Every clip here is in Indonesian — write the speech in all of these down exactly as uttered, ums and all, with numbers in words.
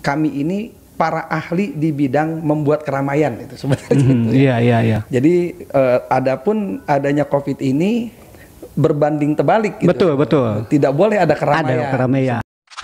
kami ini para ahli di bidang membuat keramaian itu sebenarnya. Mm, gitu, ya. Iya, iya, iya. Jadi uh, adapun adanya COVID ini berbanding terbalik. Gitu. Betul, betul. Tidak boleh ada keramaian. Ada keramaian.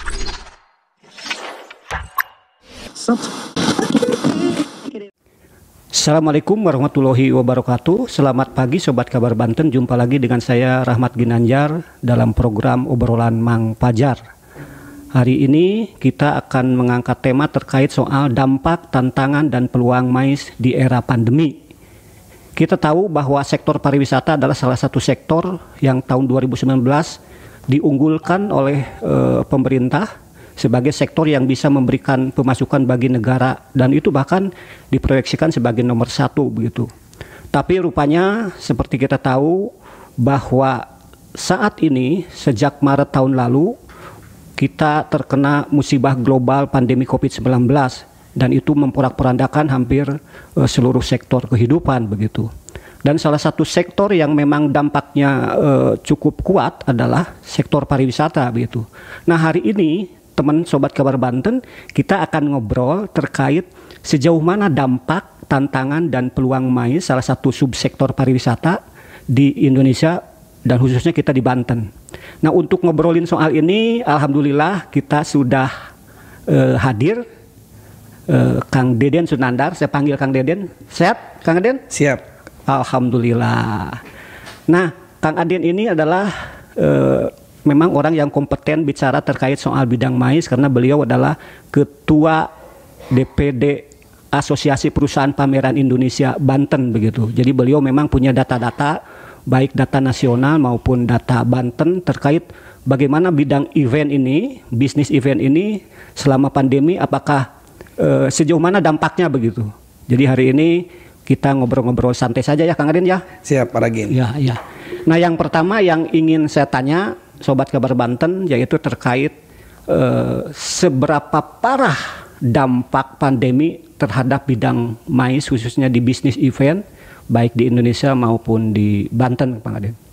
Assalamualaikum warahmatullahi wabarakatuh. Selamat pagi Sobat Kabar Banten. Jumpa lagi dengan saya Rahmat Ginanjar dalam program Obrolan Mang Fajar. Hari ini kita akan mengangkat tema terkait soal dampak, tantangan, dan peluang mais di era pandemi. Kita tahu bahwa sektor pariwisata adalah salah satu sektor yang tahun dua ribu sembilan belas diunggulkan oleh e, pemerintah sebagai sektor yang bisa memberikan pemasukan bagi negara, dan itu bahkan diproyeksikan sebagai nomor satu begitu. Tapi rupanya seperti kita tahu bahwa saat ini sejak Maret tahun lalu kita terkena musibah global pandemi covid sembilan belas, dan itu memporak-porandakan hampir uh, seluruh sektor kehidupan begitu. Dan salah satu sektor yang memang dampaknya uh, cukup kuat adalah sektor pariwisata begitu. Nah, hari ini teman Sobat Kabar Banten, kita akan ngobrol terkait sejauh mana dampak, tantangan, dan peluang mais salah satu subsektor pariwisata di Indonesia dan khususnya kita di Banten. Nah, untuk ngobrolin soal ini, alhamdulillah kita sudah uh, hadir uh, Kang Deden Sunandar. Saya panggil Kang Deden. Sehat, Kang Deden? Siap. Alhamdulillah. Nah, Kang Aden ini adalah uh, memang orang yang kompeten bicara terkait soal bidang mais karena beliau adalah Ketua D P D Asosiasi Perusahaan Pameran Indonesia Banten begitu. Jadi beliau memang punya data-data, baik data nasional maupun data Banten terkait bagaimana bidang event ini, bisnis event ini selama pandemi, apakah e, sejauh mana dampaknya begitu. Jadi hari ini kita ngobrol-ngobrol santai saja ya Kang Adin ya. Siap, Pak Ragin. Ya, ya. Nah, yang pertama yang ingin saya tanya Sobat Kabar Banten yaitu terkait e, seberapa parah dampak pandemi terhadap bidang mais khususnya di bisnis event baik di Indonesia maupun di Banten, Pak Aden.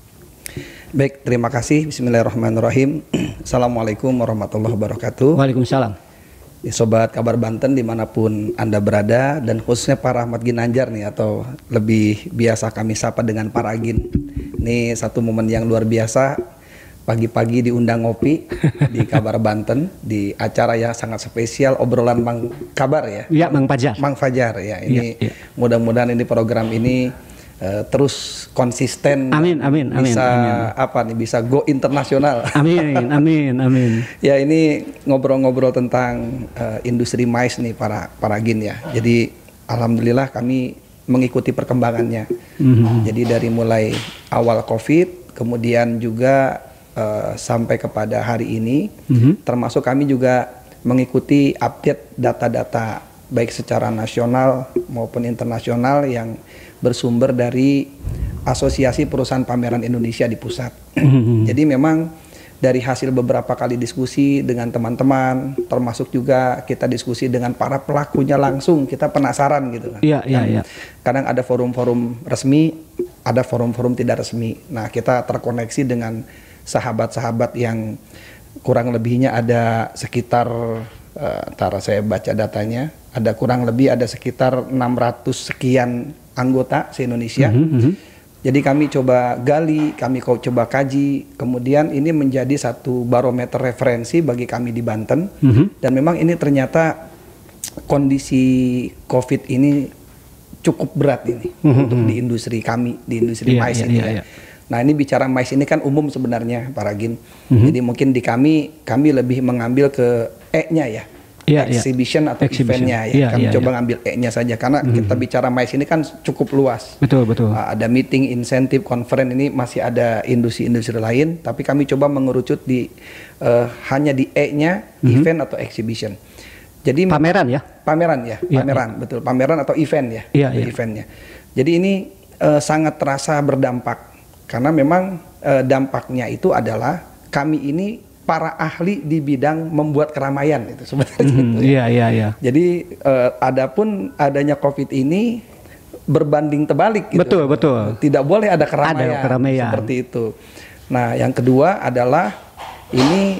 Baik, terima kasih. Bismillahirrahmanirrahim. Assalamualaikum warahmatullahi wabarakatuh. Waalaikumsalam. Ya, Sobat Kabar Banten dimanapun Anda berada, dan khususnya Pak Rahmat Ginanjar nih, atau lebih biasa kami sapa dengan Pak Ragin. Ini satu momen yang luar biasa. Pagi-pagi diundang ngopi di Kabar Banten di acara yang sangat spesial, obrolan Mang Kabar ya. Iya, Mang Fajar. Mang Fajar ya. Ini ya, ya. Mudah-mudahan ini program ini uh, terus konsisten. Amin, amin, amin. Bisa amin. apa nih? Bisa go internasional. Amin, amin, amin. Ya, ini ngobrol-ngobrol tentang uh, industri mais nih para para gin ya. Jadi alhamdulillah kami mengikuti perkembangannya. Mm-hmm. Jadi dari mulai awal Covid, kemudian juga Uh, sampai kepada hari ini, mm-hmm. termasuk kami juga mengikuti update data-data baik secara nasional maupun internasional yang bersumber dari Asosiasi Perusahaan Pameran Indonesia di pusat. Mm-hmm. Jadi memang dari hasil beberapa kali diskusi dengan teman-teman, termasuk juga kita diskusi dengan para pelakunya langsung, kita penasaran gitu kan. Iya, iya, iya. Kadang ada forum-forum resmi, ada forum-forum tidak resmi. Nah, kita terkoneksi dengan sahabat-sahabat yang kurang lebihnya ada sekitar, uh, antara saya baca datanya, ada kurang lebih ada sekitar enam ratus sekian anggota se-Indonesia. Mm-hmm. Jadi kami coba gali, kami coba kaji, kemudian ini menjadi satu barometer referensi bagi kami di Banten. Mm-hmm. Dan memang ini ternyata kondisi COVID ini cukup berat ini, mm-hmm. untuk di industri kami, di industri yeah, mais yeah, ini yeah, ya. Yeah. Nah, ini bicara mais ini kan umum sebenarnya, Pak Ragin. Mm-hmm. Jadi mungkin di kami, kami lebih mengambil ke E-nya ya. Yeah, exhibition yeah. atau Exhibition. eventnya ya. Yeah, kami yeah, coba yeah. ngambil E-nya saja. Karena mm-hmm. kita bicara mais ini kan cukup luas. Betul, betul. Uh, ada meeting, insentif, conference, ini masih ada industri-industri lain. Tapi kami coba mengerucut di uh, hanya di E-nya, mm-hmm. event atau exhibition. Jadi pameran ya? Pameran ya, yeah, pameran. Yeah. Betul, pameran atau event ya. Yeah, yeah. Eventnya. Jadi ini uh, sangat terasa berdampak. Karena memang e, dampaknya itu adalah kami ini para ahli di bidang membuat keramaian itu sebenarnya. Mm-hmm. Gitu, ya. Iya, iya, iya. Jadi e, adapun adanya COVID ini berbanding terbalik gitu. Betul, betul. Tidak boleh ada keramaian, ada keramaian. Seperti itu. Nah, yang kedua adalah ini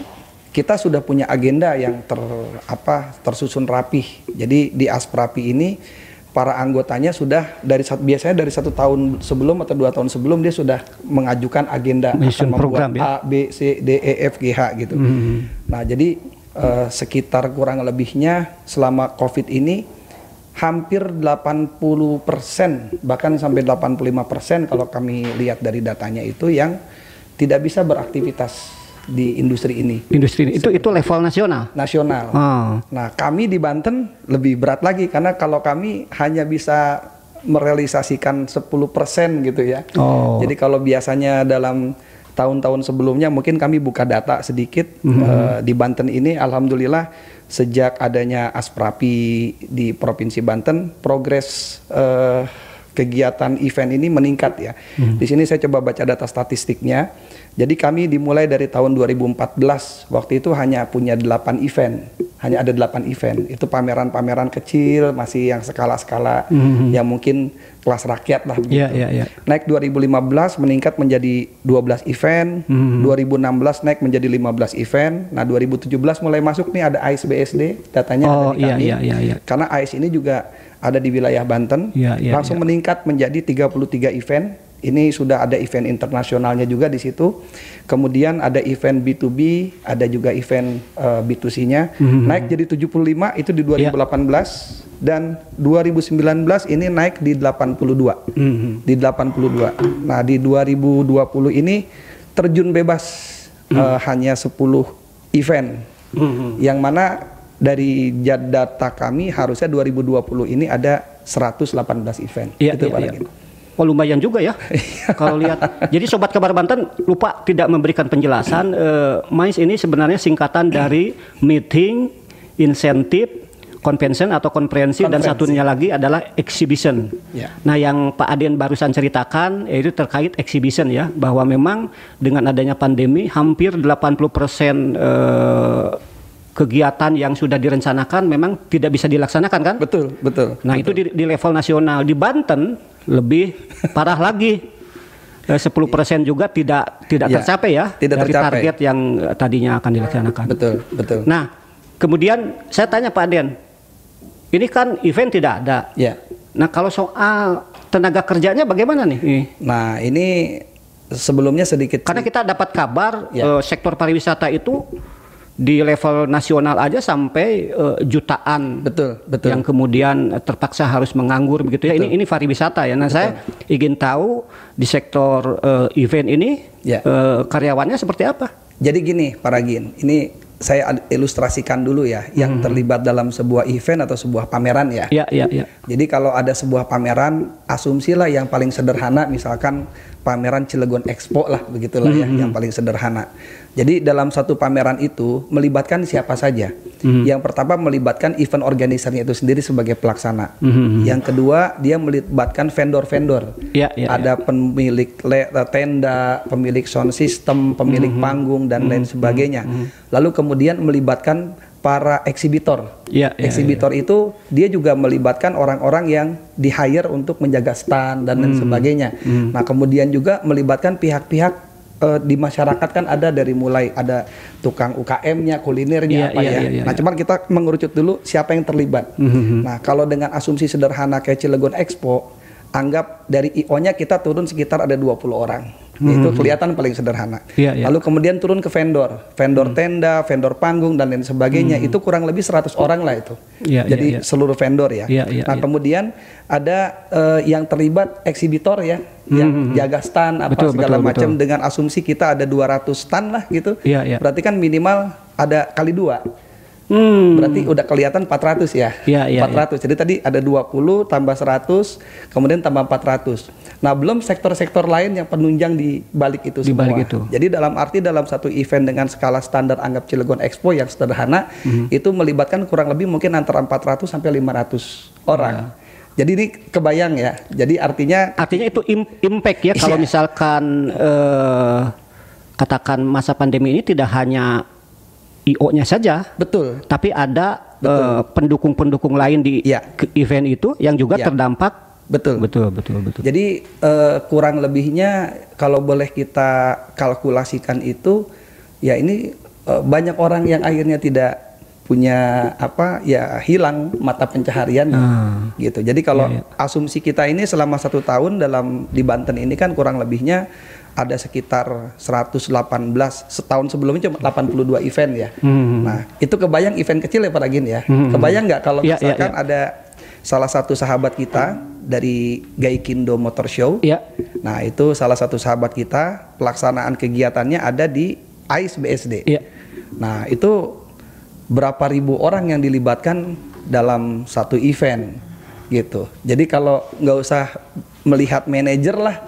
kita sudah punya agenda yang ter apa tersusun rapih. Jadi di Asprapi ini para anggotanya sudah dari biasanya dari satu tahun sebelum atau dua tahun sebelum dia sudah mengajukan agenda Mission akan program, membuat ya? A, B, C, D, E, F, G, H gitu. Hmm. Nah jadi eh, sekitar kurang lebihnya selama COVID ini hampir delapan puluh persen bahkan sampai delapan puluh lima persen kalau kami lihat dari datanya itu yang tidak bisa beraktivitas di industri ini. Industri ini itu itu level nasional. Nasional. Oh. Nah, kami di Banten lebih berat lagi karena kalau kami hanya bisa merealisasikan sepuluh persen gitu ya. Oh. Jadi kalau biasanya dalam tahun-tahun sebelumnya mungkin kami buka data sedikit mm-hmm. uh, di Banten ini alhamdulillah sejak adanya Asprapi di Provinsi Banten progres uh, kegiatan event ini meningkat ya. Hmm. Di sini saya coba baca data statistiknya. Jadi kami dimulai dari tahun dua ribu empat belas, waktu itu hanya punya delapan event. Hanya ada delapan event. Itu pameran-pameran kecil, masih yang skala-skala hmm. yang mungkin kelas rakyat lah begitu. Yeah, yeah, yeah. Naik dua ribu lima belas meningkat menjadi dua belas event, hmm. dua ribu enam belas naik menjadi lima belas event. Nah, dua ribu tujuh belas mulai masuk nih ada A I S B S D, datanya oh, ada di kami. Iya, iya, iya. Karena A I S ini juga ada di wilayah Banten, ya, ya, langsung ya. meningkat menjadi tiga puluh tiga event. Ini sudah ada event internasionalnya juga di situ. Kemudian ada event B to B, ada juga event uh, B to C-nya. Mm-hmm. Naik jadi tujuh puluh lima itu di dua ribu delapan belas ya. Dan dua ribu sembilan belas ini naik di delapan puluh dua. Mm-hmm. Di delapan puluh dua. Nah, di dua ribu dua puluh ini terjun bebas mm-hmm. uh, hanya sepuluh event. Mm-hmm. Yang mana dari data kami harusnya dua ribu dua puluh ini ada seratus delapan belas event. Iya, itu iya, iya. Oh, lumayan juga ya. Kalau lihat. Jadi Sobat Kabar Banten lupa tidak memberikan penjelasan. Uh, M A I S ini sebenarnya singkatan dari Meeting, Insentif, Convention atau konferensi, dan satunya lagi adalah Exhibition. Ya. Nah, yang Pak Aden barusan ceritakan yaitu terkait Exhibition ya, bahwa memang dengan adanya pandemi hampir delapan puluh persen uh, kegiatan yang sudah direncanakan memang tidak bisa dilaksanakan kan? Betul, betul. Nah, betul. itu di, di level nasional. Di Banten lebih parah lagi. sepuluh persen juga tidak tidak ya, tercapai ya tidak dari tercapai. Target yang tadinya akan dilaksanakan. Betul, betul. Nah, kemudian saya tanya Pak Aden, ini kan event tidak ada. Ya. Nah, kalau soal tenaga kerjanya bagaimana nih? Nah, ini sebelumnya sedikit. Karena kita dapat kabar ya. eh, sektor pariwisata itu di level nasional aja sampai uh, jutaan, betul, betul, yang kemudian terpaksa harus menganggur begitu ya. Betul. Ini ini pariwisata ya. Nah, betul. Saya ingin tahu di sektor uh, event ini ya. uh, karyawannya seperti apa? Jadi gini, Pak Ragin, ini saya ilustrasikan dulu ya, yang hmm. terlibat dalam sebuah event atau sebuah pameran ya. Ya, ya, ya. Jadi kalau ada sebuah pameran, asumsilah yang paling sederhana, misalkan pameran Cilegon Expo lah, begitulah hmm. ya, yang paling sederhana. Jadi dalam satu pameran itu melibatkan siapa saja. Hmm. Yang pertama melibatkan event organisernya itu sendiri sebagai pelaksana. Hmm. Yang kedua dia melibatkan vendor-vendor. Ya, ya, ada ya. Pemilik tenda, pemilik sound system, pemilik hmm. panggung dan hmm. lain sebagainya. Hmm. Lalu kemudian melibatkan para eksibitor. Ya, ya, eksibitor ya. Itu dia juga melibatkan orang-orang yang di-hire untuk menjaga stand dan lain hmm. sebagainya. Hmm. Nah, kemudian juga melibatkan pihak-pihak Uh, di masyarakat kan ada dari mulai ada tukang U K M-nya, kulinernya, yeah, apa yeah, ya. Yeah, yeah, nah, yeah. Cuman kita mengerucut dulu siapa yang terlibat. Mm-hmm. Nah, kalau dengan asumsi sederhana kayak Cilegon Expo, anggap dari I O-nya kita turun sekitar ada dua puluh orang. Mm-hmm. Itu kelihatan paling sederhana. Yeah, yeah. Lalu kemudian turun ke vendor, vendor mm-hmm. tenda, vendor panggung dan lain sebagainya. Mm-hmm. Itu kurang lebih seratus orang lah itu. Yeah, Jadi yeah, yeah. seluruh vendor ya. Yeah, yeah, nah, yeah. kemudian ada uh, yang terlibat eksibitor ya, mm-hmm. yang jaga stand apa betul, segala macam, dengan asumsi kita ada dua ratus stand lah gitu. Yeah, yeah. Berarti kan minimal ada kali dua. Hmm. Berarti udah kelihatan empat ratus ya. Ya, ya, empat ratus. Ya. Jadi tadi ada dua puluh tambah seratus, kemudian tambah empat ratus. Nah, belum sektor-sektor lain yang penunjang di balik itu di semua. Balik itu. Jadi dalam arti dalam satu event dengan skala standar anggap Cilegon Expo yang sederhana, hmm. itu melibatkan kurang lebih mungkin antara empat ratus sampai lima ratus orang. Ya. Jadi ini kebayang ya. Jadi artinya artinya itu impact ya kalau misalkan eh, katakan masa pandemi ini tidak hanya I O-nya saja, betul. Tapi ada uh, pendukung-pendukung lain di ya. event itu yang juga ya. terdampak, betul, betul, betul, betul. Jadi uh, kurang lebihnya kalau boleh kita kalkulasikan itu, ya ini uh, banyak orang yang akhirnya tidak punya apa ya hilang mata pencaharian hmm. gitu. Jadi kalau ya, ya. asumsi kita ini selama satu tahun dalam di Banten ini kan kurang lebihnya ada sekitar seratus delapan belas, setahun sebelumnya cuma delapan puluh dua event ya. Hmm. Nah itu kebayang event kecil ya Pak Ragin ya. Hmm. Kebayang nggak kalau ya, misalkan ya, ya. ada salah satu sahabat kita dari Gaikindo Motor Show. Ya. Nah itu salah satu sahabat kita pelaksanaan kegiatannya ada di A I S B S D. Ya. Nah itu berapa ribu orang yang dilibatkan dalam satu event gitu. Jadi kalau nggak usah melihat manajer lah,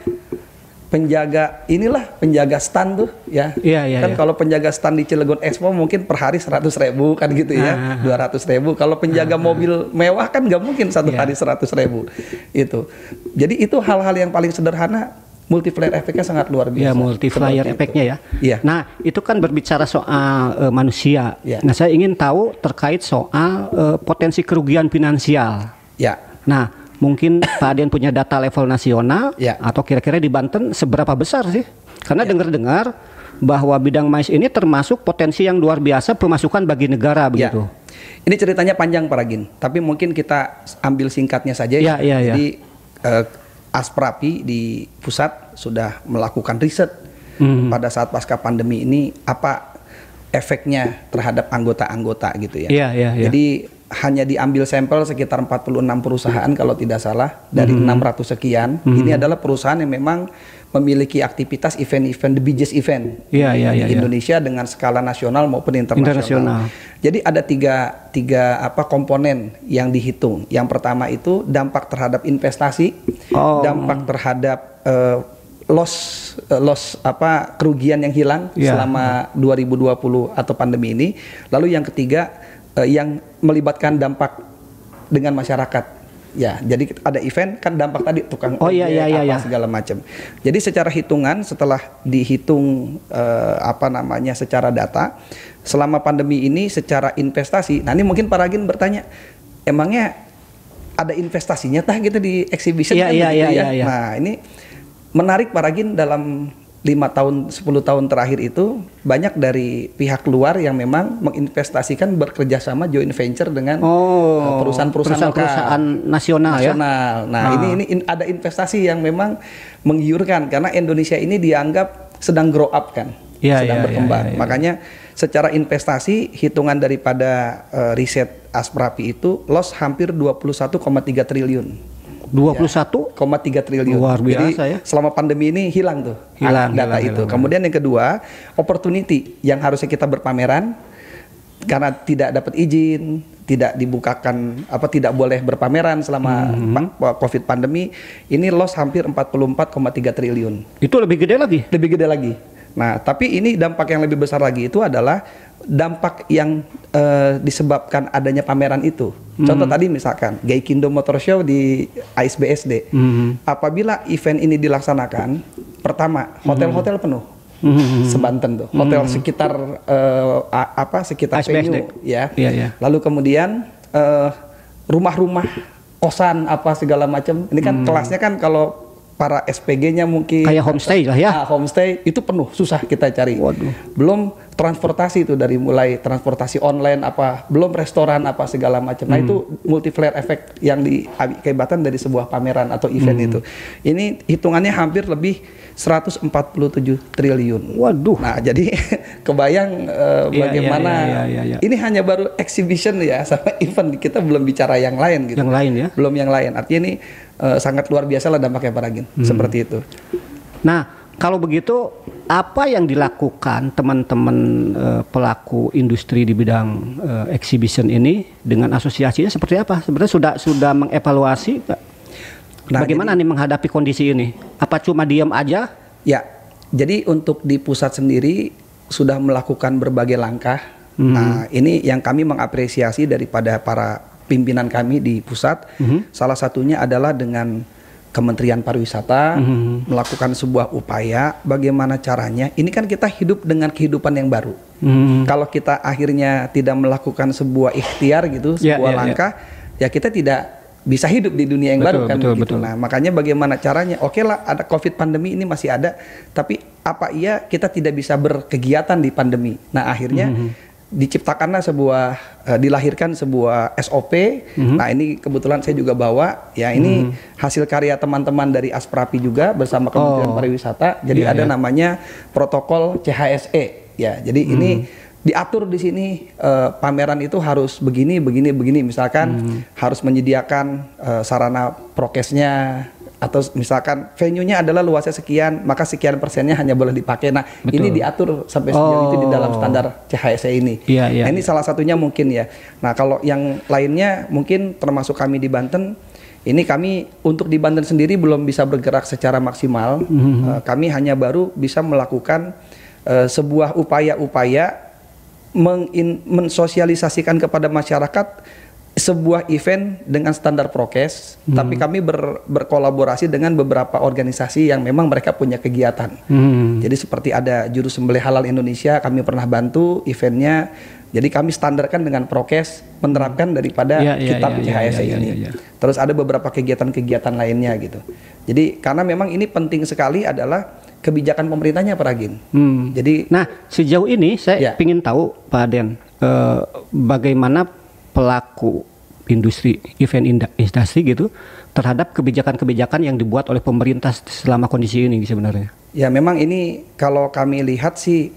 penjaga inilah penjaga stand tuh ya. Iya, iya, kan iya. Kalau penjaga stand di Cilegon Expo mungkin per hari seratus ribu kan gitu ya, dua ratus ribu. Kalau penjaga ah, mobil mewah kan nggak mungkin satu iya. hari seratus ribu itu. Jadi itu hal-hal yang paling sederhana. Multiplier efeknya sangat luar biasa. Ya, multiplier efeknya ya. Iya. Nah, itu kan berbicara soal uh, manusia. Ya. Nah, saya ingin tahu terkait soal uh, potensi kerugian finansial. Ya. Nah, mungkin Pak Adian punya data level nasional ya. Atau kira-kira di Banten seberapa besar sih? Karena ya. dengar-dengar bahwa bidang mais ini termasuk potensi yang luar biasa pemasukan bagi negara begitu. Ya. Ini ceritanya panjang Pak Ragin, tapi mungkin kita ambil singkatnya saja ya. Ya, ya, Jadi ya. Uh, Asprapi di pusat sudah melakukan riset hmm. pada saat pasca pandemi ini apa efeknya terhadap anggota-anggota gitu ya. Yeah, yeah, yeah. Jadi hanya diambil sampel sekitar empat puluh enam perusahaan kalau tidak salah dari hmm. enam ratus sekian. Hmm. Ini adalah perusahaan yang memang memiliki aktivitas event-event, the biggest event yeah, yeah, di yeah, Indonesia yeah. dengan skala nasional maupun internasional. internasional. Jadi ada tiga, tiga apa komponen yang dihitung. Yang pertama itu dampak terhadap investasi, oh. dampak terhadap uh, loss, uh, loss apa kerugian yang hilang yeah. selama dua ribu dua puluh atau pandemi ini. Lalu yang ketiga uh, yang melibatkan dampak dengan masyarakat. Ya, jadi ada event kan dampak tadi tukang oh, iya, iya, apa iya. segala macam. Jadi secara hitungan setelah dihitung eh, apa namanya secara data selama pandemi ini secara investasi. Nah ini mungkin Pak Ragin bertanya, emangnya ada investasinya tah gitu di exhibition iya, kan iya, begitu iya, ya? Iya, iya. Nah ini menarik Pak Ragin dalam lima tahun, sepuluh tahun terakhir itu banyak dari pihak luar yang memang menginvestasikan bekerja sama joint venture dengan oh, perusahaan-perusahaan perusahaan nasional, nasional. Ya? Nah, ah. ini ini in, ada investasi yang memang menggiurkan karena Indonesia ini dianggap sedang grow up kan, ya, sedang ya, berkembang. Ya, ya, ya. Makanya secara investasi hitungan daripada uh, riset Asprapi itu loss hampir dua puluh satu koma tiga triliun. dua puluh satu koma tiga triliun. Luar biasa. Jadi, ya. selama pandemi ini hilang tuh hilang, data hilang, itu. Hilang, Kemudian hilang. Yang kedua, opportunity yang harusnya kita berpameran karena tidak dapat izin, tidak dibukakan apa tidak boleh berpameran selama mm-hmm. Covid pandemi, ini loss hampir empat puluh empat koma tiga triliun. Itu lebih gede lagi? Lebih gede lagi. Nah, tapi ini dampak yang lebih besar lagi itu adalah dampak yang uh, disebabkan adanya pameran itu. Mm-hmm. Contoh tadi misalkan Gaikindo Motor Show di A I S B S D. Mm-hmm. Apabila event ini dilaksanakan, pertama hotel-hotel penuh. Mm-hmm. Sebanten tuh, hotel mm-hmm. sekitar uh, apa sekitar venue ya. Yeah, yeah. Lalu kemudian uh, rumah-rumah kosan apa segala macam. Ini kan mm. kelasnya kan kalau para S P G-nya mungkin kayak homestay lah ya. Nah, homestay itu penuh, susah kita cari. Waduh. Belum transportasi itu dari mulai transportasi online apa, belum restoran apa segala macam. Nah, hmm. itu multiplier effect yang diakibatkan dari sebuah pameran atau event hmm. itu. Ini hitungannya hampir lebih seratus empat puluh tujuh triliun. Waduh. Nah, jadi kebayang uh, ya, bagaimana ya, ya, ya, ya. ini hanya baru exhibition ya sama event, kita belum bicara yang lain gitu. Yang lain ya. Belum yang lain. Artinya ini Uh, sangat luar biasa lah dampaknya Pak Ragin, hmm. seperti itu. Nah, kalau begitu apa yang dilakukan teman-teman uh, pelaku industri di bidang uh, exhibition ini dengan asosiasinya seperti apa? Sebenarnya sudah sudah mengevaluasi nah, bagaimana jadi, nih menghadapi kondisi ini? Apa cuma diam aja? Ya, jadi untuk di pusat sendiri sudah melakukan berbagai langkah. Hmm. Nah, ini yang kami mengapresiasi daripada para pimpinan kami di pusat, mm-hmm. salah satunya adalah dengan Kementerian Pariwisata mm-hmm. melakukan sebuah upaya bagaimana caranya. Ini kan kita hidup dengan kehidupan yang baru. Mm-hmm. Kalau kita akhirnya tidak melakukan sebuah ikhtiar gitu, yeah, sebuah yeah, langkah, yeah. ya kita tidak bisa hidup di dunia yang betul, baru kan betul, gitu. Betul. Nah, makanya bagaimana caranya? Oke lah, ada Covid pandemi ini masih ada, tapi apa iya kita tidak bisa berkegiatan di pandemi. Nah akhirnya mm-hmm. diciptakanlah sebuah, uh, dilahirkan sebuah S O P. Mm-hmm. Nah ini kebetulan saya juga bawa, ya ini mm-hmm. hasil karya teman-teman dari Asprapi juga bersama Kementerian oh. Pariwisata. Jadi yeah, ada yeah. namanya protokol C H S E. Ya, jadi mm-hmm. ini diatur di sini uh, pameran itu harus begini, begini, begini. Misalkan mm-hmm. harus menyediakan uh, sarana prokesnya. Atau misalkan venue-nya adalah luasnya sekian, maka sekian persennya hanya boleh dipakai. Nah, betul. Ini diatur sampai sejauh oh. itu di dalam standar C H S E ini. Iya, iya, nah, ini iya. salah salah satunya mungkin ya. Nah, kalau yang lainnya mungkin termasuk kami di Banten, ini kami untuk di Banten sendiri belum bisa bergerak secara maksimal. Mm-hmm. Uh, kami hanya baru bisa melakukan uh, sebuah upaya-upaya mengin- mensosialisasikan kepada masyarakat sebuah event dengan standar prokes, hmm. tapi kami ber, berkolaborasi dengan beberapa organisasi yang memang mereka punya kegiatan. Hmm. Jadi seperti ada Juru Sembelih Halal Indonesia, kami pernah bantu eventnya. Jadi kami standarkan dengan prokes, menerapkan daripada ya, ya, kitab ya, C H S E ya, ya, ini. Ya, ya, ya. Terus ada beberapa kegiatan-kegiatan lainnya gitu. Jadi karena memang ini penting sekali adalah kebijakan pemerintahnya, Pak Ragin. Hmm. Jadi, nah sejauh ini saya ya. ingin tahu, Pak Aden, eh, bagaimana pelaku industri event industri gitu terhadap kebijakan-kebijakan yang dibuat oleh pemerintah selama kondisi ini sebenarnya. Ya memang ini kalau kami lihat sih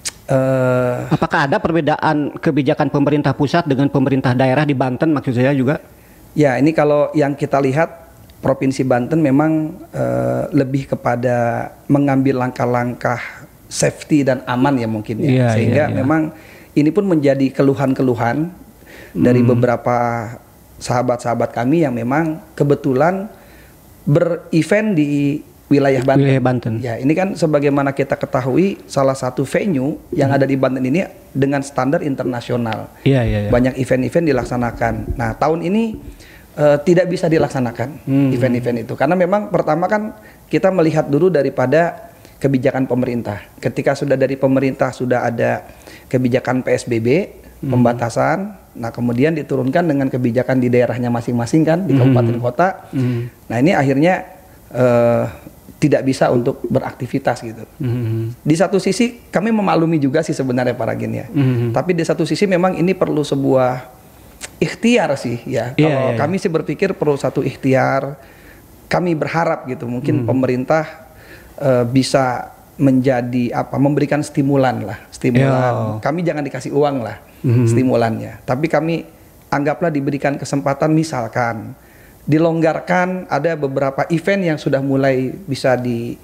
uh, apakah ada perbedaan kebijakan pemerintah pusat dengan pemerintah daerah di Banten maksud saya juga? Ya ini kalau yang kita lihat Provinsi Banten memang uh, lebih kepada mengambil langkah-langkah safety dan aman ya mungkin ya, ya sehingga ya, ya. memang ini pun menjadi keluhan-keluhan dari hmm. beberapa sahabat-sahabat kami yang memang kebetulan berevent di wilayah Banten. Wilayah Banten. Ya, ini kan sebagaimana kita ketahui salah satu venue yang hmm. ada di Banten ini dengan standar internasional. Iya, iya, iya. Banyak event-event dilaksanakan. Nah, tahun ini uh, tidak bisa dilaksanakan hmm. event-event itu karena memang pertama kan kita melihat dulu daripada kebijakan pemerintah. Ketika sudah dari pemerintah sudah ada kebijakan P S B B, hmm. pembatasan. Nah kemudian diturunkan dengan kebijakan di daerahnya masing-masing kan di kabupaten mm-hmm. kota. Mm-hmm. Nah ini akhirnya uh, tidak bisa untuk beraktivitas gitu. Mm-hmm. Di satu sisi kami memaklumi juga sih sebenarnya Pak Ragin ya. Mm-hmm. Tapi di satu sisi memang ini perlu sebuah ikhtiar sih ya. Yeah, Kalau yeah, yeah. kami sih berpikir perlu satu ikhtiar. Kami berharap gitu mungkin mm-hmm. pemerintah uh, bisa menjadi apa memberikan stimulan lah, stimulan. Yeah. Kami jangan dikasih uang lah. Mm-hmm. stimulannya, tapi kami anggaplah diberikan kesempatan misalkan dilonggarkan ada beberapa event yang sudah mulai bisa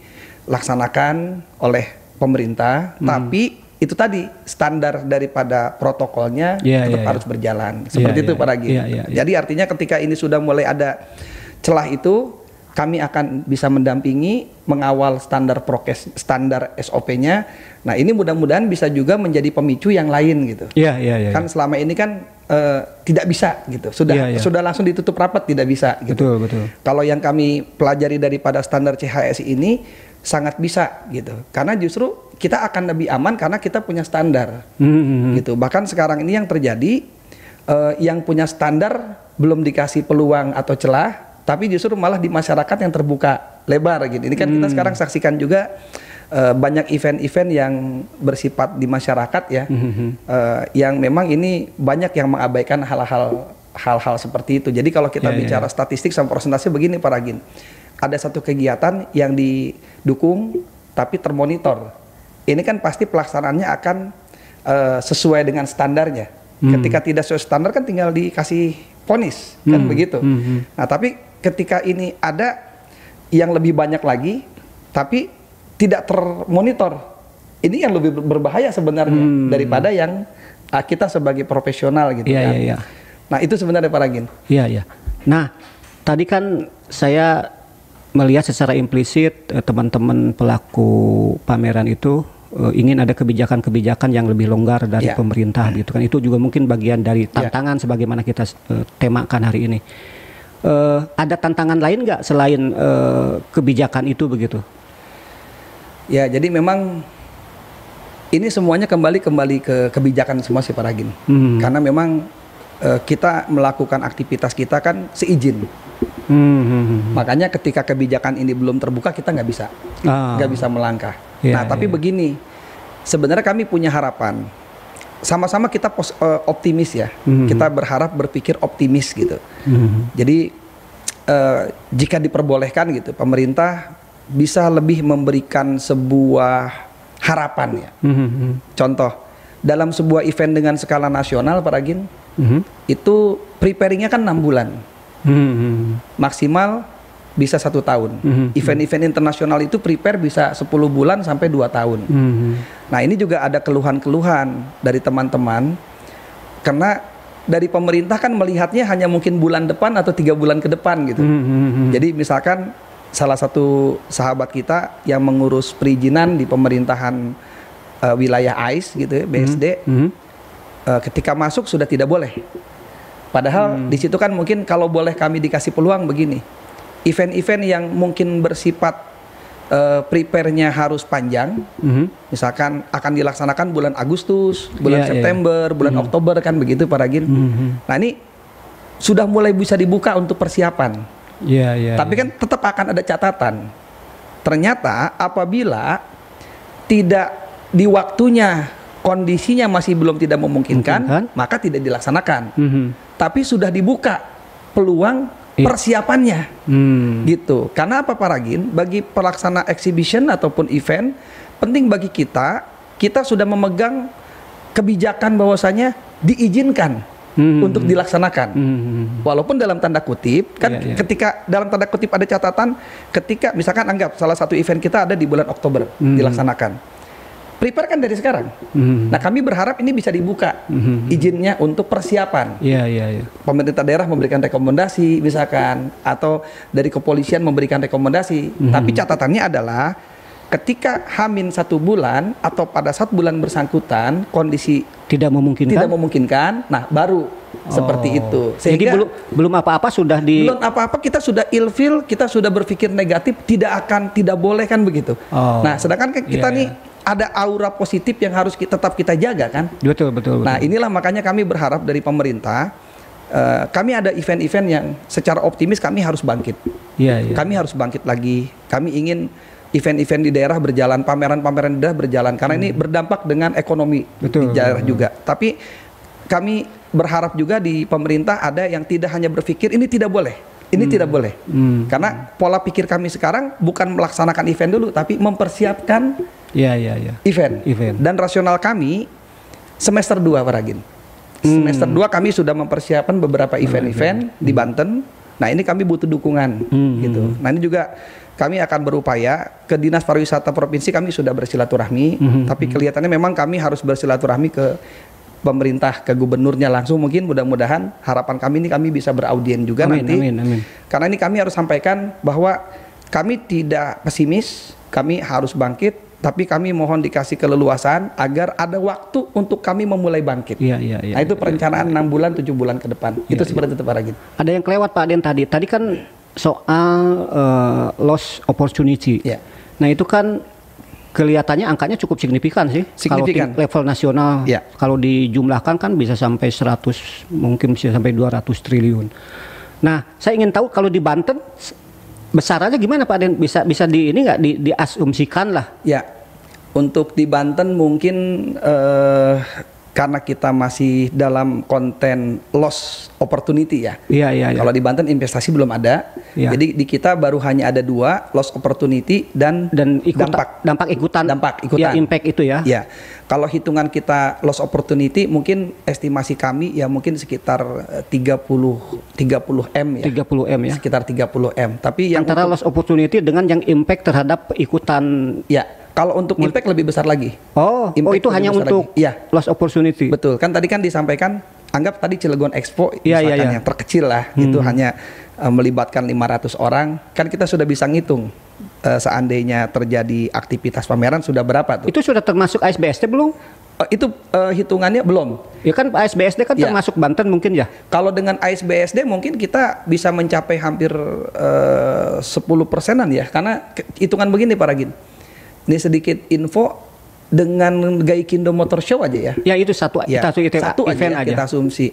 dilaksanakan oleh pemerintah, mm. tapi itu tadi standar daripada protokolnya yeah, tetap yeah, harus yeah. berjalan seperti yeah, itu yeah, Pak Ragin. Yeah, yeah, yeah. Jadi artinya ketika ini sudah mulai ada celah itu kami akan bisa mendampingi, mengawal standar prokes, standar S O P-nya. Nah ini mudah-mudahan bisa juga menjadi pemicu yang lain gitu. Iya, iya, iya. Kan selama ini kan uh, tidak bisa gitu. Sudah ya, ya. sudah langsung ditutup rapat tidak bisa gitu. Betul, betul. Kalau yang kami pelajari daripada standar C H S I ini sangat bisa gitu. Karena justru kita akan lebih aman karena kita punya standar. Mm-hmm. Gitu. Bahkan sekarang ini yang terjadi uh, yang punya standar belum dikasih peluang atau celah, tapi justru malah di masyarakat yang terbuka lebar gitu. Ini kan hmm. kita sekarang saksikan juga uh, banyak event-event yang bersifat di masyarakat ya, hmm. uh, yang memang ini banyak yang mengabaikan hal-hal hal-hal seperti itu. Jadi kalau kita yeah, bicara yeah. statistik sama persentase begini Pak Ragin, ada satu kegiatan yang didukung tapi termonitor. Ini kan pasti pelaksanaannya akan uh, sesuai dengan standarnya. Hmm. Ketika tidak sesuai standar kan tinggal dikasih vonis kan hmm. begitu. Hmm. Nah tapi ketika ini ada yang lebih banyak lagi, tapi tidak termonitor, ini yang lebih berbahaya sebenarnya hmm. daripada yang uh, kita sebagai profesional gitu ya, kan. Ya, ya. Nah itu sebenarnya Pak Ragin. Iya ya. Nah tadi kan saya melihat secara implisit eh, teman-teman pelaku pameran itu eh, ingin ada kebijakan-kebijakan yang lebih longgar dari ya. pemerintah gitu kan. Itu juga mungkin bagian dari tantangan ya. sebagaimana kita eh, temakan hari ini. Uh, ada tantangan lain nggak selain uh, kebijakan itu begitu? Ya, jadi memang ini semuanya kembali kembali ke kebijakan semua sih Pak Ragin. Hmm. Karena memang uh, kita melakukan aktivitas kita kan seizin. Hmm. Makanya ketika kebijakan ini belum terbuka kita nggak bisa, Ah. nggak bisa melangkah. Ya, nah tapi ya. begini, sebenarnya kami punya harapan. Sama-sama kita pos, uh, optimis ya. Hmm. Kita berharap berpikir optimis gitu. Hmm. Jadi uh, jika diperbolehkan gitu, pemerintah bisa lebih memberikan sebuah harapan ya. Hmm. Contoh, dalam sebuah event dengan skala nasional, Pak Ragin, Hmm. itu preparingnya kan enam bulan. Hmm. Maksimal bisa satu tahun. Mhm. Event-event internasional itu prepare bisa sepuluh bulan sampai dua tahun. Hmm. Nah ini juga ada keluhan-keluhan dari teman-teman, karena dari pemerintah kan melihatnya hanya mungkin bulan depan atau tiga bulan ke depan gitu. Hmm. Jadi misalkan salah satu sahabat kita yang mengurus perizinan di pemerintahan uh, wilayah A I S gitu ya, B S D, Hmm. uh, ketika masuk sudah tidak boleh. Padahal Hmm. di situ kan mungkin kalau boleh kami dikasih peluang begini, event-event yang mungkin bersifat uh, prepare-nya harus panjang, Hmm. misalkan akan dilaksanakan bulan Agustus, bulan Iya, iya. September, bulan Hmm. Oktober kan begitu Pak Ragin. Hmm. Nah ini sudah mulai bisa dibuka untuk persiapan. Ya, ya. Tapi kan tetap akan ada catatan. Ternyata apabila tidak di waktunya, kondisinya masih belum tidak memungkinkan, Memungkinkan. maka tidak dilaksanakan. Hmm. Tapi sudah dibuka peluang Iya. persiapannya. Hmm. Gitu. Karena apa Pak Ragin? Bagi pelaksana exhibition ataupun event, penting bagi kita, kita sudah memegang kebijakan bahwasanya diizinkan Hmm. untuk dilaksanakan. Hmm. Walaupun dalam tanda kutip kan, Iya, iya. ketika dalam tanda kutip ada catatan, ketika misalkan anggap salah satu event kita ada di bulan Oktober Hmm. dilaksanakan, prepare kan dari sekarang. Hmm. Nah kami berharap ini bisa dibuka Hmm. izinnya untuk persiapan. Ya, ya, ya. Pemerintah daerah memberikan rekomendasi misalkan, atau dari kepolisian memberikan rekomendasi. Hmm. Tapi catatannya adalah ketika hamin satu bulan atau pada saat bulan bersangkutan kondisi Tidak memungkinkan. tidak memungkinkan, nah baru seperti Oh. itu. Jadi belum belum apa-apa sudah di. belum apa-apa kita sudah ilfil, kita sudah berpikir negatif, tidak akan, tidak boleh kan begitu. Oh. Nah sedangkan kan kita Iya, nih iya. ada aura positif yang harus kita, tetap kita jaga kan. Betul, betul, betul. Nah inilah makanya kami berharap dari pemerintah, eh, kami ada event-event yang secara optimis kami harus bangkit. Iya, iya. Kami harus bangkit lagi. Kami ingin event-event di daerah berjalan, pameran-pameran di daerah berjalan, karena ini berdampak dengan ekonomi Betul, di daerah betul. juga. Tapi kami berharap juga di pemerintah ada yang tidak hanya berpikir ini tidak boleh, ini tidak boleh. Hmm. Karena pola pikir kami sekarang bukan melaksanakan event dulu, tapi mempersiapkan Iya, iya, iya. event. Event. Dan rasional kami semester dua Pak Ragin. Hmm. Semester dua kami sudah mempersiapkan beberapa event-event di Banten. Nah ini kami butuh dukungan Hmm. gitu. Nah ini juga kami akan berupaya ke Dinas Pariwisata Provinsi, kami sudah bersilaturahmi. Hmm. Tapi kelihatannya memang kami harus bersilaturahmi ke pemerintah, ke gubernurnya langsung. Mungkin mudah-mudahan harapan kami ini kami bisa beraudien juga Amin, nanti. amin, amin. Karena ini kami harus sampaikan bahwa kami tidak pesimis, kami harus bangkit, tapi kami mohon dikasih keleluasaan agar ada waktu untuk kami memulai bangkit. Iya, iya, iya. Nah itu perencanaan enam bulan, tujuh bulan ke depan. Itu Iya, seperti itu Pak Ragin. Ada yang kelewat Pak Den tadi. Tadi kan soal eh, loss opportunity. Ya. Nah itu kan kelihatannya angkanya cukup signifikan sih. Signifikan. Kalau di level nasional, Ya. kalau dijumlahkan kan bisa sampai seratus, mungkin bisa sampai dua ratus triliun. Nah, saya ingin tahu kalau di Banten s- besarannya gimana Pak Den? Bisa bisa di ini nggak di, diasumsikan lah. Ya, untuk di Banten mungkin eh, karena kita masih dalam konten loss opportunity ya. Iya, iya, iya. Kalau di Banten investasi belum ada, Iya. jadi di kita baru hanya ada dua, loss opportunity dan Dan ikut, dampak. dampak ikutan. Dampak ikutan. Ya, impact itu ya. Ya, kalau hitungan kita loss opportunity mungkin estimasi kami ya mungkin sekitar eh, tiga puluh M ya. tiga puluh M ya. Sekitar tiga puluh M. Tapi yang Antara untuk- loss opportunity dengan yang impact terhadap ikutan. ya, kalau untuk impact lebih besar lagi. Oh, oh Impact itu lebih hanya besar untuk lagi. Iya. loss opportunity. Betul, kan tadi kan disampaikan, anggap tadi Cilegon Expo Iya, misalkan iya, iya. yang terkecil lah, itu hanya eh, melibatkan lima ratus orang, kan kita sudah bisa ngitung eh, seandainya terjadi aktivitas pameran sudah berapa tuh? Itu sudah termasuk A S B S D belum? Eh, itu eh, hitungannya belum. Ya kan A S B S D kan Ya. termasuk Banten mungkin ya. Kalau dengan A S B S D mungkin kita bisa mencapai hampir eh, sepuluh persenan ya, karena ke- hitungan begini Pak Ragin. Ini sedikit info, dengan Gaikindo Motor Show aja ya. Ya itu satu Ya, kita itu satu aja event ya, aja. kita asumsi.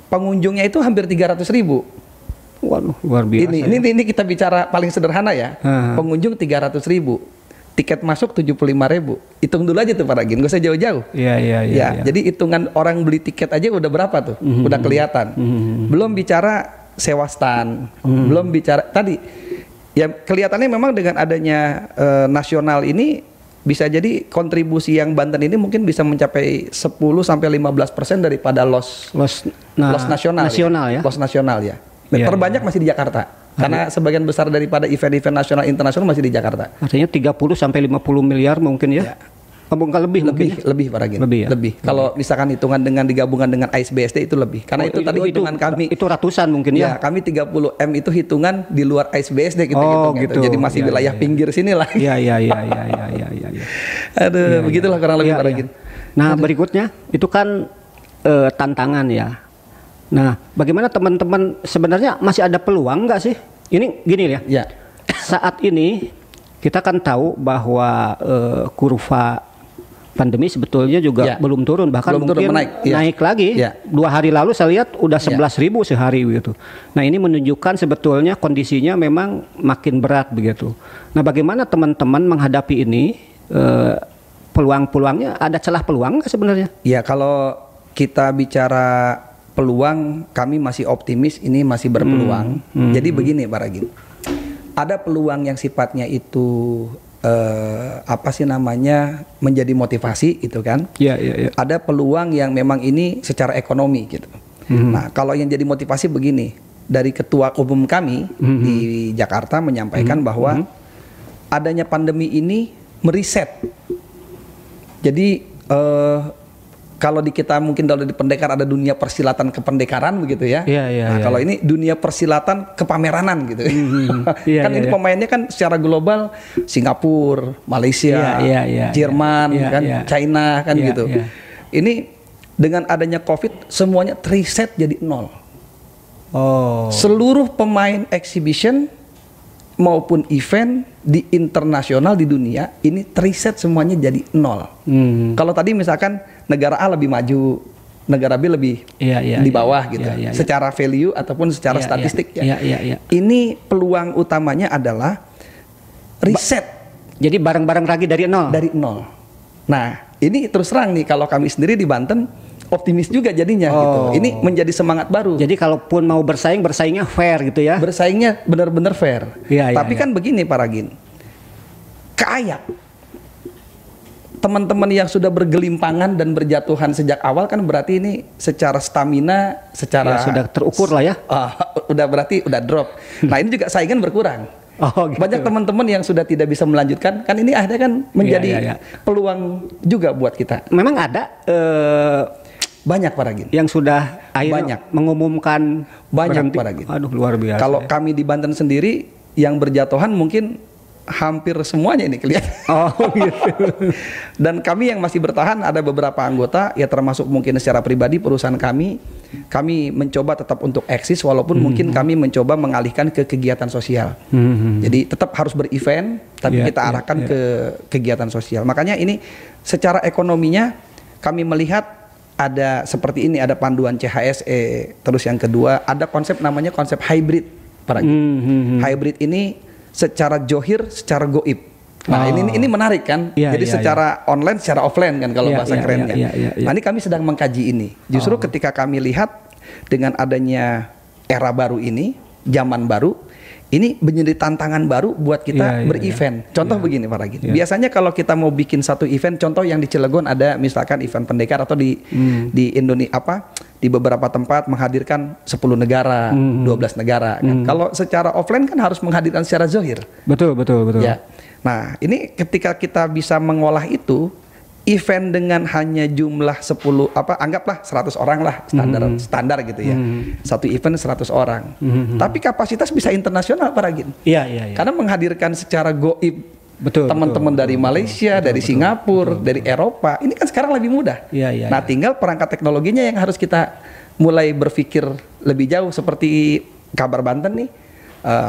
pengunjungnya itu hampir tiga ratus ribu. Waduh, luar biasa. Ini, ya. ini, ini kita bicara paling sederhana ya. Hmm. Pengunjung tiga ratus ribu. Tiket masuk tujuh puluh lima ribu. Hitung dulu aja tuh Pak Ragin, gak usah jauh-jauh. Iya, iya, iya. Ya, ya. Jadi hitungan orang beli tiket aja udah berapa tuh? Mm-hmm. Udah kelihatan. Mm-hmm. Belum bicara sewa stand, mm-hmm. belum bicara tadi. Ya kelihatannya memang dengan adanya uh, nasional ini bisa jadi kontribusi yang Banten ini mungkin bisa mencapai sepuluh sampai lima belas persen daripada loss loss, nah, loss nasional, nasional ya. ya. Loss nasional ya. Ya, terbanyak ya. Masih di Jakarta. Karena sebagian besar daripada event-event nasional internasional masih di Jakarta. Artinya tiga puluh sampai lima puluh miliar mungkin ya. Ya. Bukan lebih lebih mungkin, lebih Pak Ragin. Lebih ya. Lebih. Kalau misalkan hitungan dengan digabungkan dengan A S B S D itu lebih. Karena oh, itu, itu tadi hitungan itu, kami. Itu ratusan mungkin ya. Ya, kami tiga puluh M itu hitungan di luar A S B S D kita oh, gitu. gitu. Jadi masih ya, wilayah ya, pinggir sini lah. Iya iya iya iya iya iya ya, ya. Aduh, ya, begitulah ya. Kurang lebih ya, Pak Ragin. Ya. Nah, Aduh. Berikutnya itu kan uh, tantangan ya. Nah, bagaimana teman-teman sebenarnya masih ada peluang nggak sih? Ini gini ya. Ya. Saat ini kita kan tahu bahwa uh, kurva pandemi sebetulnya juga ya. belum turun, bahkan belum mungkin turun, naik, ya. naik lagi. Ya. Dua hari lalu saya lihat udah sebelas ribu ya. sehari begitu. Nah ini menunjukkan sebetulnya kondisinya memang makin berat begitu. Nah bagaimana teman-teman menghadapi ini? Uh, peluang-peluangnya ada celah peluang nggak sebenarnya? Ya kalau kita bicara peluang, kami masih optimis ini masih berpeluang. Hmm. Hmm. Jadi begini Pak Ragin, ada peluang yang sifatnya itu Uh, apa sih namanya menjadi motivasi gitu kan? Ya, ya, ya. Ada peluang yang memang ini secara ekonomi gitu. Mm-hmm. Nah kalau yang jadi motivasi begini, dari ketua umum kami mm-hmm. di Jakarta menyampaikan mm-hmm. bahwa mm-hmm. adanya pandemi ini meriset. Jadi uh, kalau di kita mungkin kalau di pendekar ada dunia persilatan kependekaran begitu ya. Ya, ya nah ya. kalau ini dunia persilatan kepameranan gitu. Mm-hmm. ya, kan ya, ini ya. Pemainnya kan secara global Singapura, Malaysia, ya, ya, ya, Jerman, ya, kan, ya. China kan ya, gitu. Ya. Ini dengan adanya COVID semuanya reset jadi nol. Oh. Seluruh pemain exhibition maupun event di internasional di dunia ini reset semuanya jadi nol. Hmm. Kalau tadi misalkan negara A lebih maju, negara B lebih ya, ya, di bawah ya, gitu, ya, ya, secara value ataupun secara ya, statistik ya. ya. Ya, ya, ya. Ini peluang utamanya adalah reset. Ba jadi barang-barang lagi dari nol. Dari nol. Nah ini terus terang nih kalau kami sendiri di Banten optimis juga jadinya oh. gitu. Ini menjadi semangat baru. Jadi kalaupun mau bersaing, bersaingnya fair gitu ya? Bersaingnya benar-benar fair. Ya, Tapi ya, kan ya. begini Pak Ragin, keayak teman-teman yang sudah bergelimpangan dan berjatuhan sejak awal kan berarti ini secara stamina, secara ya, sudah terukur lah ya. Uh, udah berarti udah drop. Nah ini juga saingan berkurang. Oh, gitu. Banyak teman-teman yang sudah tidak bisa melanjutkan, kan ini akhirnya kan menjadi ya, ya, ya. peluang juga buat kita. Memang ada. Uh... Banyak Pak Ragin. Yang sudah akhirnya banyak mengumumkan banyak Pak Ragin. Aduh luar biasa. Kalau ya. kami di Banten sendiri yang berjatuhan mungkin hampir semuanya ini kelihatan. Oh gitu. Dan kami yang masih bertahan ada beberapa anggota ya termasuk mungkin secara pribadi perusahaan kami kami mencoba tetap untuk eksis walaupun mm-hmm. mungkin kami mencoba mengalihkan ke kegiatan sosial. Mm-hmm. Jadi tetap harus berevent tapi yeah, kita arahkan yeah, yeah. ke kegiatan sosial. Makanya ini secara ekonominya kami melihat ada seperti ini, ada panduan C H S E, terus yang kedua ada konsep namanya konsep hybrid. Para mm-hmm. hybrid ini secara johir, secara goib. Nah oh. ini ini menarik kan? Ya, Jadi ya, secara ya. online, secara offline kan kalau ya, bahasa ya, kerennya. Ya, ya, ya, ya. Nah ini kami sedang mengkaji ini. Justru oh. ketika kami lihat dengan adanya era baru ini, zaman baru, ini menjadi tantangan baru buat kita ya, ya, berevent. Ya. Contoh ya. begini Pak Ragin. Ya. Biasanya kalau kita mau bikin satu event, contoh yang di Cilegon ada misalkan event pendekar atau di hmm. di Indonesia apa di beberapa tempat menghadirkan sepuluh negara, hmm. dua belas negara. Kan? Hmm. Kalau secara offline kan harus menghadirkan secara zohir. Betul betul betul. Ya. Nah ini ketika kita bisa mengolah itu. Event dengan hanya jumlah sepuluh apa anggaplah seratus orang lah standar mm-hmm. standar gitu ya. Mm-hmm. Satu event seratus orang. Mm-hmm. Tapi kapasitas bisa internasional Pak Ragin. Iya iya iya. Karena menghadirkan secara goib betul teman-teman betul, dari betul, Malaysia, betul, dari betul, Singapura, betul, dari betul. Eropa. Ini kan sekarang lebih mudah. Iya iya. Nah, iya. tinggal perangkat teknologinya yang harus kita mulai berpikir lebih jauh seperti kabar Banten nih. Uh,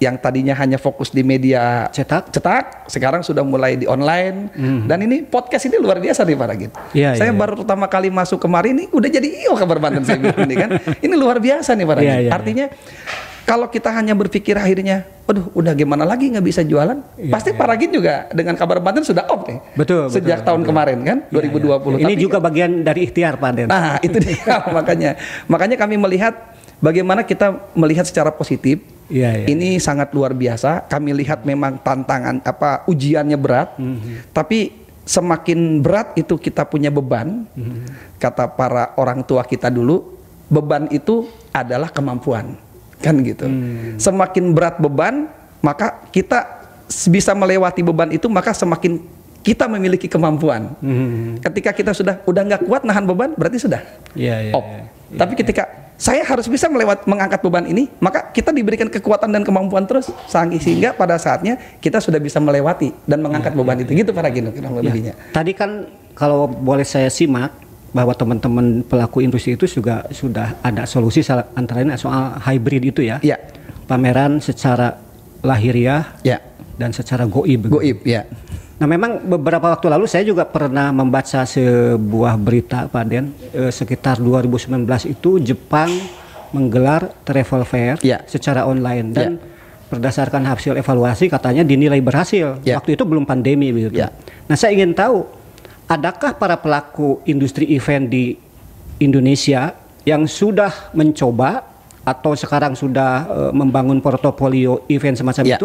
yang tadinya hanya fokus di media Cetak. cetak, sekarang sudah mulai di online. Mhm. Dan ini podcast ini luar biasa nih Pak Ragin. Iya, Saya iya, baru pertama kali masuk kemarin ini udah jadi I O Kabar Banten saya bilang ini kan. Ini luar biasa nih Pak Ragin. Iya, iya, Artinya kalau kita hanya berpikir akhirnya, waduh udah gimana lagi nggak bisa jualan, Iya, pasti iya. Pak Ragin juga dengan Kabar Banten sudah off nih. Betul, Sejak betul, tahun betul. kemarin kan, Iya, dua ribu dua puluh. iya. Ini Tapi juga bagian dari ikhtiar Pak Den. Nah, itu dia makanya. Makanya kami melihat bagaimana kita melihat secara positif. Iya, iya. Ini sangat luar biasa. Kami lihat memang tantangan apa ujiannya berat. Mhm. Tapi semakin berat itu kita punya beban. Mhm. Kata para orang tua kita dulu, beban itu adalah kemampuan. Kan gitu. Hmm. Semakin berat beban, maka kita bisa melewati beban itu, maka semakin kita memiliki kemampuan. Mhm. Ketika kita sudah udah nggak kuat nahan beban, berarti sudah Iya, iya, off. iya. Tapi ketika saya harus bisa melewat mengangkat beban ini, maka kita diberikan kekuatan dan kemampuan terus sang- sehingga pada saatnya kita sudah bisa melewati dan mengangkat Iya, beban itu. Gitu Pak Ragin kurang Ya, lebihnya. tadi kan kalau boleh saya simak bahwa teman-teman pelaku industri itu juga sudah ada solusi, salah antara lain soal hybrid itu ya. Iya. Pameran secara lahiriah Ya. dan secara goib. begitu. Goib ya. Nah memang beberapa waktu lalu saya juga pernah membaca sebuah berita Pak Den, eh, sekitar dua ribu sembilan belas itu Jepang menggelar travel fair Ya. secara online dan Ya. berdasarkan hasil evaluasi katanya dinilai berhasil. Ya. Waktu itu belum pandemi begitu. Ya. Nah saya ingin tahu, adakah para pelaku industri event di Indonesia yang sudah mencoba atau sekarang sudah eh, membangun portofolio event semacam Ya. itu?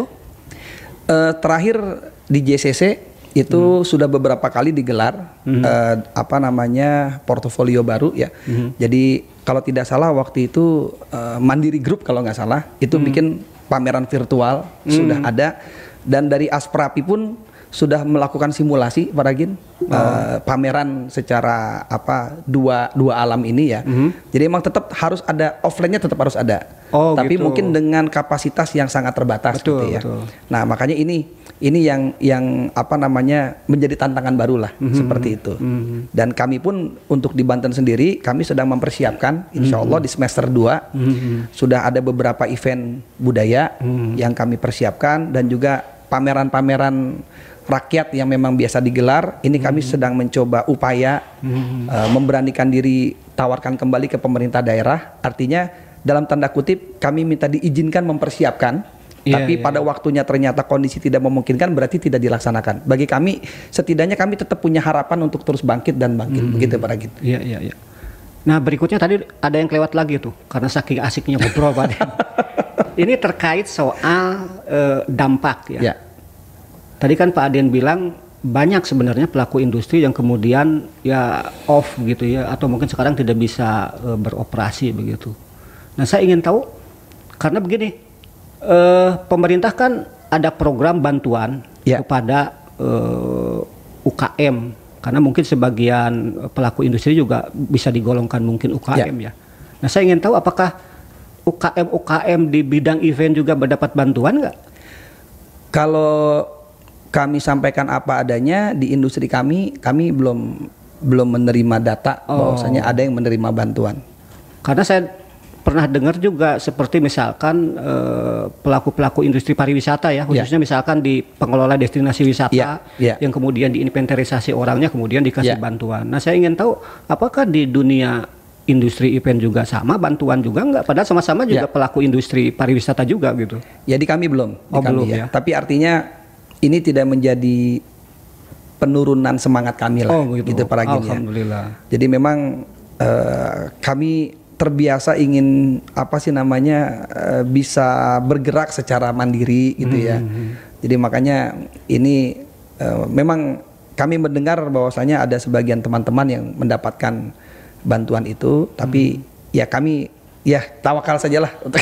Eh, terakhir di J C C itu sudah beberapa kali digelar eh, apa namanya portofolio baru ya. Jadi kalau tidak salah waktu itu eh, Mandiri Group kalau nggak salah itu bikin pameran virtual sudah ada, dan dari Asprapi pun sudah melakukan simulasi Pak Ragin eh, pameran secara apa dua dua alam ini ya. Jadi emang tetap harus ada, offline-nya tetap harus ada. Oh, Tapi gitu. mungkin dengan kapasitas yang sangat terbatas Betul, gitu ya. betul. Nah, makanya ini ini yang yang apa namanya menjadi tantangan baru lah seperti itu. Dan kami pun untuk di Banten sendiri kami sedang mempersiapkan insya Allah di semester dua sudah ada beberapa event budaya yang kami persiapkan, dan juga pameran-pameran rakyat yang memang biasa digelar. Ini kami sedang mencoba upaya uh, memberanikan diri tawarkan kembali ke pemerintah daerah. Artinya dalam tanda kutip kami minta diizinkan mempersiapkan, Iya, tapi iya, pada waktunya ternyata kondisi tidak memungkinkan, berarti tidak dilaksanakan. Bagi kami setidaknya kami tetap punya harapan untuk terus bangkit dan bangkit begitu Pak Ragin. Iya, iya, iya. Nah berikutnya tadi ada yang kelewat lagi tuh karena saking asiknya ngobrol Pak Den. Ini terkait soal eh, dampak ya. Ya. Tadi kan Pak Aden bilang banyak sebenarnya pelaku industri yang kemudian ya off gitu ya, atau mungkin sekarang tidak bisa eh, beroperasi begitu. Nah saya ingin tahu, karena begini, eh, pemerintah kan ada program bantuan Ya. kepada eh, U K M, karena mungkin sebagian pelaku industri juga bisa digolongkan mungkin U K M ya. Nah saya ingin tahu apakah U K M U K M di bidang event juga mendapat bantuan nggak? Kalau kami sampaikan apa adanya di industri kami, kami belum belum menerima data Oh. bahwasanya ada yang menerima bantuan. Karena saya pernah dengar juga seperti misalkan eh, pelaku-pelaku industri pariwisata ya, khususnya misalkan di pengelola destinasi wisata Ya, ya. yang kemudian diinventarisasi orangnya kemudian dikasih Ya. bantuan. Nah saya ingin tahu apakah di dunia industri event juga sama bantuan juga nggak? Padahal sama-sama juga Ya. pelaku industri pariwisata juga gitu. Ya di kami belum, di Oh, kami belum ya. ya. Tapi artinya ini tidak menjadi penurunan semangat kami lah, Oh, begitu. Pak Ragin ya. Alhamdulillah. Jadi memang eh, kami terbiasa ingin apa sih namanya eh, bisa bergerak secara mandiri gitu ya. Jadi makanya ini eh, memang kami mendengar bahwasanya ada sebagian teman-teman yang mendapatkan bantuan itu, tapi ya kami ya tawakal sajalah untuk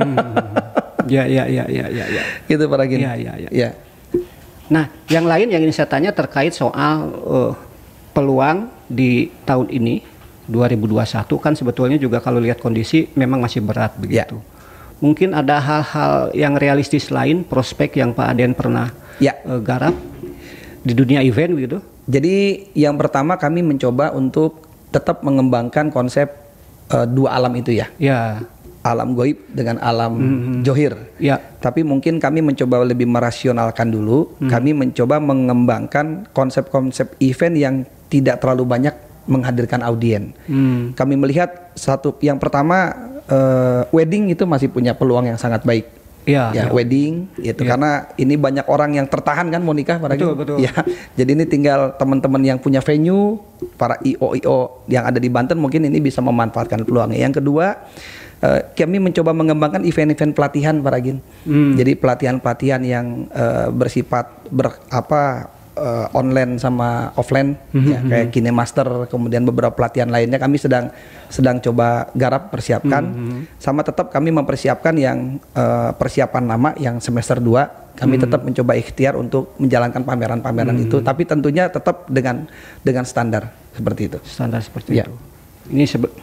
Ya ya ya ya ya. ya. gitu Pak Ragin. Ya, ya, ya. Ya. Nah, yang lain yang ingin saya tanya terkait soal eh, peluang di tahun ini dua ribu dua puluh satu kan sebetulnya juga kalau lihat kondisi memang masih berat begitu. Mungkin ada hal-hal yang realistis lain, prospek yang Pak Aden pernah Ya. eh, garap di dunia event begitu. Jadi yang pertama kami mencoba untuk tetap mengembangkan konsep eh, dua alam itu ya. Ya. alam goib dengan alam mm-hmm. johir. Ya. Tapi mungkin kami mencoba lebih merasionalkan dulu. Mm. Kami mencoba mengembangkan konsep-konsep event yang tidak terlalu banyak menghadirkan audien. Mm. Kami melihat satu, yang pertama uh, wedding itu masih punya peluang yang sangat baik. Ya, ya, ya. Wedding itu ya. Karena ini banyak orang yang tertahan kan mau nikah pada betul, betul. Ya. Jadi ini tinggal teman-teman yang punya venue, para I O I O yang ada di Banten mungkin ini bisa memanfaatkan peluangnya. Yang kedua, Uh, kami mencoba mengembangkan event-event pelatihan para Gin. Hmm. Jadi pelatihan-pelatihan yang uh, bersifat ber, apa uh, online sama offline, hmm. ya, kayak KineMaster, kemudian beberapa pelatihan lainnya kami sedang sedang coba garap persiapkan. Hmm. Sama tetap kami mempersiapkan yang uh, persiapan lama yang semester dua. Kami hmm. tetap mencoba ikhtiar untuk menjalankan pameran-pameran hmm. itu, tapi tentunya tetap dengan dengan standar seperti itu. Standar seperti ya. itu. Ini sebe-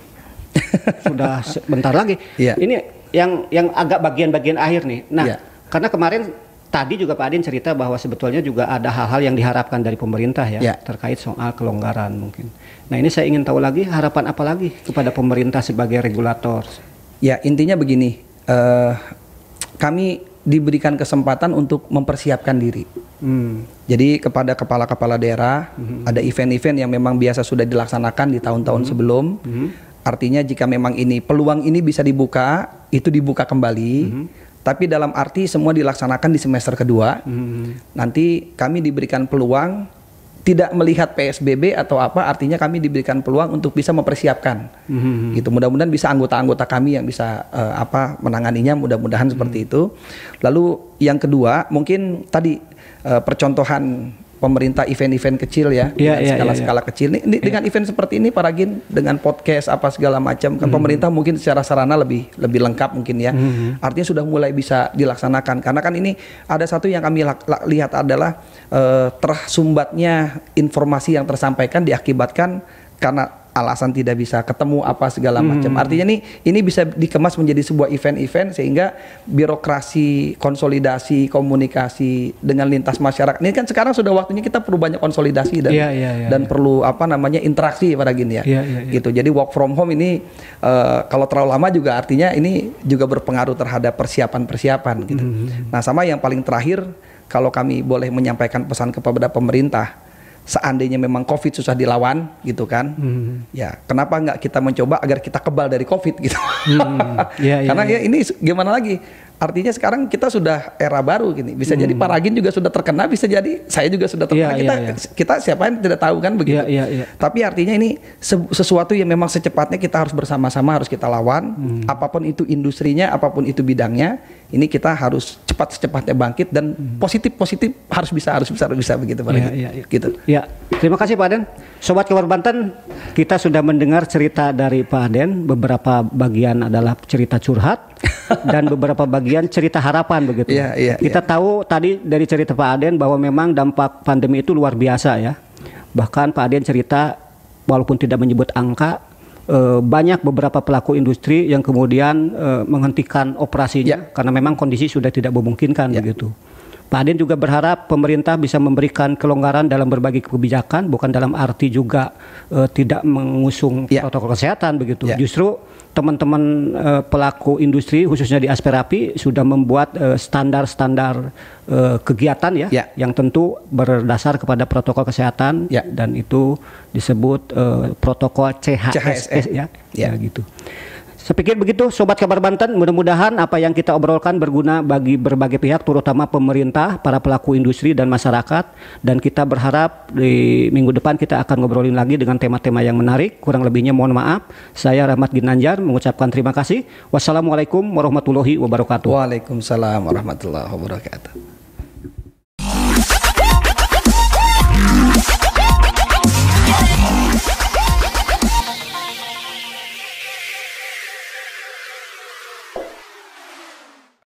sudah sebentar lagi. Yeah. Ini yang yang agak bagian-bagian akhir nih. Nah, yeah. karena kemarin tadi juga Pak Adin cerita bahwa sebetulnya juga ada hal-hal yang diharapkan dari pemerintah ya, yeah. terkait soal kelonggaran mungkin. Nah, ini saya ingin tahu lagi harapan apa lagi kepada pemerintah sebagai regulator. Ya, intinya begini, uh, kami diberikan kesempatan untuk mempersiapkan diri. Hmm. Jadi kepada kepala-kepala daerah, hmm. ada event-event yang memang biasa sudah dilaksanakan di tahun-tahun hmm. sebelum. Hmm. Artinya jika memang ini peluang ini bisa dibuka, itu dibuka kembali. Mm-hmm. Tapi dalam arti semua dilaksanakan di semester kedua. Mm-hmm. Nanti kami diberikan peluang tidak melihat P S B B atau apa, artinya kami diberikan peluang untuk bisa mempersiapkan. Mm-hmm. Gitu. Mudah-mudahan bisa anggota-anggota kami yang bisa uh, apa menanganinya, mudah-mudahan mm-hmm. seperti itu. Lalu yang kedua, mungkin tadi uh, percontohan pemerintah event-event kecil ya, ya dengan ya, skala-skala ya, ya. kecil. Nih, ya. Dengan event seperti ini, Pak Ragin, dengan podcast apa segala macam, kan hmm. pemerintah mungkin secara sarana lebih lebih lengkap mungkin ya. Hmm. Artinya sudah mulai bisa dilaksanakan. Karena kan ini ada satu yang kami la- la- lihat adalah uh, tersumbatnya informasi yang tersampaikan diakibatkan karena alasan tidak bisa ketemu apa segala macam. Hmm. Artinya nih ini bisa dikemas menjadi sebuah event-event sehingga birokrasi, konsolidasi, komunikasi dengan lintas masyarakat. Ini kan sekarang sudah waktunya kita perlu banyak konsolidasi dan yeah, yeah, yeah, dan yeah. perlu apa namanya interaksi pada gini ya. Yeah, yeah, yeah. Gitu. Jadi work from home ini uh, kalau terlalu lama juga artinya ini juga berpengaruh terhadap persiapan-persiapan gitu. Hmm. Nah, sama yang paling terakhir kalau kami boleh menyampaikan pesan kepada pemerintah, seandainya memang COVID susah dilawan gitu kan, hmm. ya kenapa nggak kita mencoba agar kita kebal dari COVID gitu? Hmm. Yeah, yeah, Karena yeah. ya ini gimana lagi? Artinya sekarang kita sudah era baru gini. Bisa hmm. jadi Pak Ragin juga sudah terkena, bisa jadi saya juga sudah terkena. Yeah, kita yeah, yeah. kita siapa yang tidak tahu kan begitu. Yeah, yeah, yeah. Tapi artinya ini sesuatu yang memang secepatnya kita harus bersama-sama harus kita lawan. Hmm. Apapun itu industrinya, apapun itu bidangnya, ini kita harus cepat secepatnya bangkit dan hmm. positif positif harus bisa harus bisa harus bisa begitu Pak Ragin. Yeah, yeah, yeah. Gitu. Ya, terima kasih Pak Aden. Sobat Kabar Banten, kita sudah mendengar cerita dari Pak Aden. Beberapa bagian adalah cerita curhat dan beberapa bagian cerita harapan begitu. Yeah, yeah, kita yeah. tahu tadi dari cerita Pak Aden bahwa memang dampak pandemi itu luar biasa ya. Bahkan Pak Aden cerita walaupun tidak menyebut angka, eh, banyak beberapa pelaku industri yang kemudian eh, menghentikan operasinya yeah. karena memang kondisi sudah tidak memungkinkan yeah. begitu. Pak Aden juga berharap pemerintah bisa memberikan kelonggaran dalam berbagai kebijakan, bukan dalam arti juga uh, tidak mengusung yeah. protokol kesehatan begitu. Yeah. Justru teman-teman uh, pelaku industri khususnya di Asperapi sudah membuat uh, standar-standar uh, kegiatan ya, yeah. yang tentu berdasar kepada protokol kesehatan yeah. dan itu disebut uh, protokol C H S S ya, yeah. ya gitu. Saya pikir begitu Sobat Kabar Banten, mudah-mudahan apa yang kita obrolkan berguna bagi berbagai pihak terutama pemerintah, para pelaku industri dan masyarakat, dan kita berharap di minggu depan kita akan ngobrolin lagi dengan tema-tema yang menarik. Kurang lebihnya mohon maaf. Saya Rahmat Ginanjar mengucapkan terima kasih. Wassalamualaikum warahmatullahi wabarakatuh. Waalaikumsalam warahmatullahi wabarakatuh.